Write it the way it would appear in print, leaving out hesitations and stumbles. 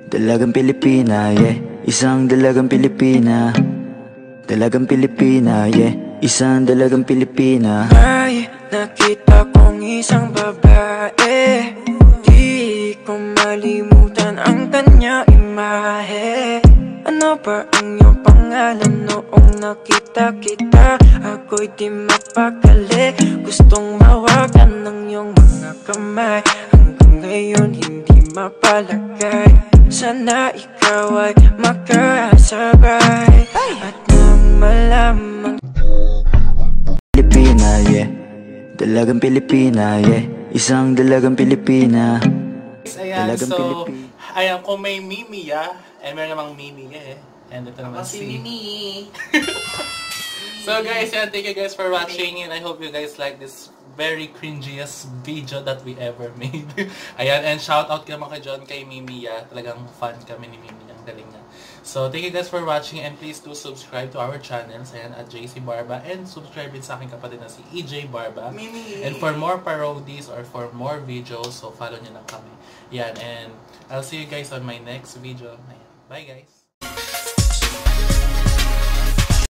Dalagang Pilipina, yeah. Isang dalagang Pilipina. Dalagang Pilipina, yeah. Isang dalagang Pilipina. May nakita kong isang babae, di ko malimutan ang kanya imahe. Ano ba ang iyong pangalan noong nakita kita? Ako'y di mapakali, gustong mawakan ng iyong mga kamay. Hanggang ngayon hindi mapalagay, sana ikaw ay makasabay. At nang malamang Pilipina, yeah. Dalagang Pilipina, yeah. Isang dalagang Pilipina. Ayan, Dalagang so, Pilipina. ayan, kung may Mimiya, and meron namang Mimiya eh. And ito naman si Mimi. So guys, yan, thank you guys for watching, and I hope you guys like this very cringiest video that we ever made. Ayan, and shout out naman kay John, kay Mimiya. Talagang fan kami ni Mimiya. Ang galing na. So, thank you guys for watching, and please do subscribe to our channels. Ayan, at JC Barba, and subscribe din sa aking kapatid na si EJ Barba. Mimi. And for more parodies or for more videos, so follow nyo lang kami. Yan, and I'll see you guys on my next video. Ayan. Bye guys!